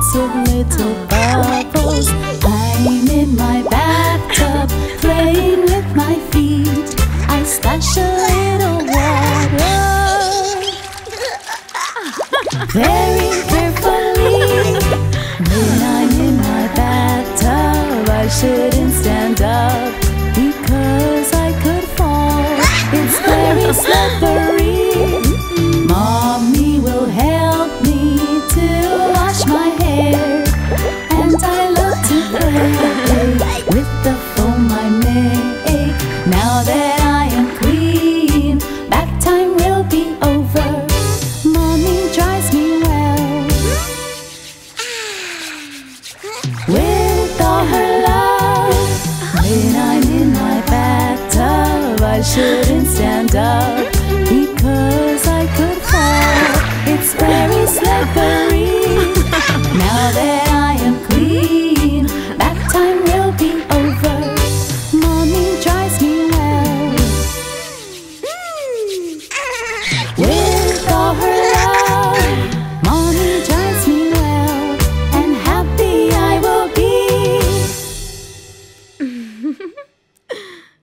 lots of little bubbles. I'm in my bathtub, playing with my feet. I splash a little water very carefully. When I'm in my bathtub, I shouldn't stand up because I could fall. It's very slippery. Mommy will help me to wash my hair, and I love to play with the foam I make. Now that I am clean, bath time will be over. Mommy dries me well with all her love. When I'm in my bathtub, I shouldn't stand